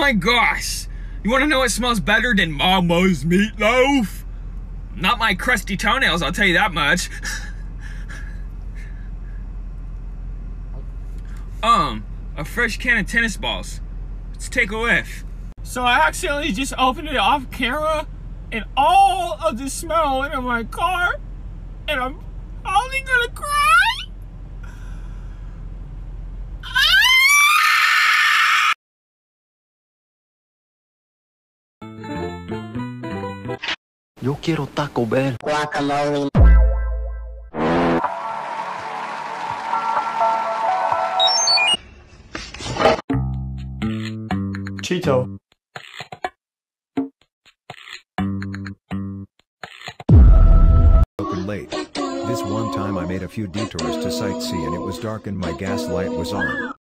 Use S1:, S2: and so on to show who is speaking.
S1: my gosh! You wanna know what smells better than Mama's meatloaf? Not my crusty toenails, I'll tell you that much. A fresh can of tennis balls. Let's take a whiff. So I accidentally just opened it off camera, and all of the smell went in my car, and I'm only gonna cry.
S2: Yo quiero Taco Bell.
S3: Guacamole.
S4: Cheeto.
S5: Open late. This one time I made a few detours to sightsee and it was dark and my gas light was on.